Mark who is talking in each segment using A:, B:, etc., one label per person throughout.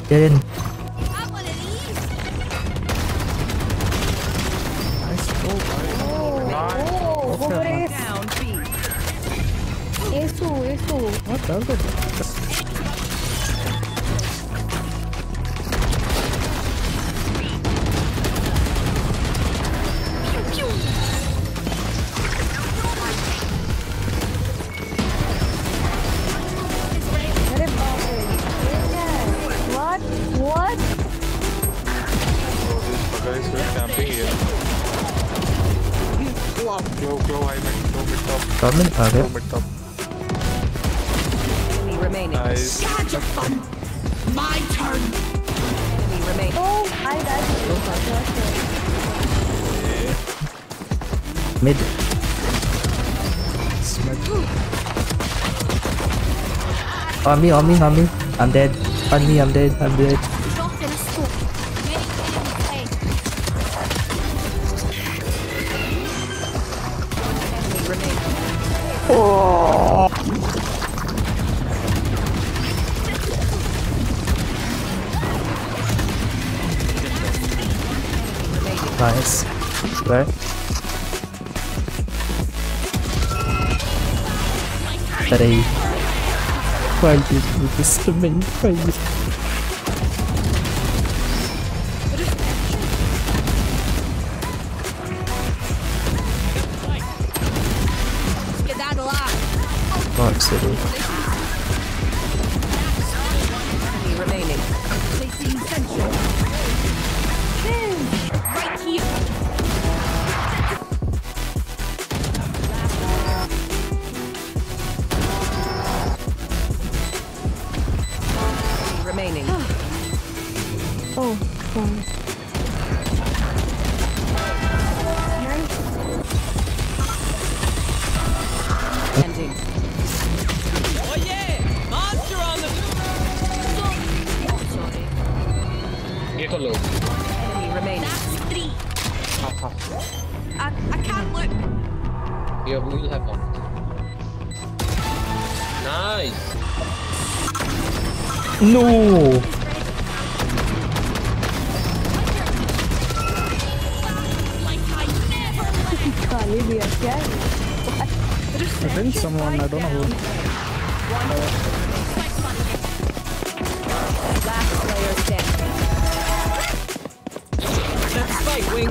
A: Get in.
B: Nice go, buddy.
C: Down B.
D: Eso.
B: What does it?
D: What?
E: Guys, we're camping here. Glow, high mid, low mid top.
A: Top mid? Okay.
E: Low mid top.
C: Enemy remaining.
E: Nice.
F: Charge of fun. My turn.
C: Enemy remaining.
D: Oh, I died.
A: Mid. On me. I'm dead. On me, I'm dead.
F: Drop in a scope.
C: Enemy remaining.
A: Nice. Right? Peraí. Why did you do this to me? Why you... Fuck, city.
C: Enemy remaining.
F: Placing sentry. Right here.
C: Enemy remaining.
D: Oh, fine.
C: Ending.
E: Hello.
C: Enemy remaining.
F: That's 3. I can't look.
G: Yeah, we will have one. Nice.
A: No!
F: Like I never
D: खाली दिया क्या?
B: I think someone, I don't know who.
C: Last player standing. That's spike wings.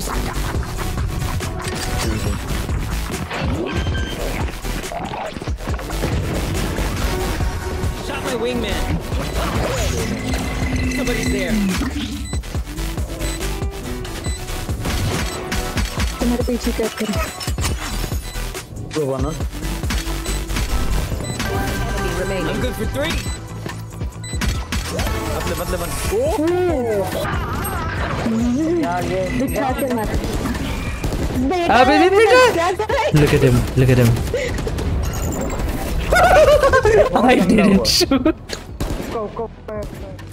C: Shot my wingman. Somebody's there.
D: तुम्हारे पीछे क्या कर?
G: Go on.
C: Enemy remaining.
G: I'm good for 3.
D: दिखा के मत.
A: Look at him. I didn't shoot.
D: Go.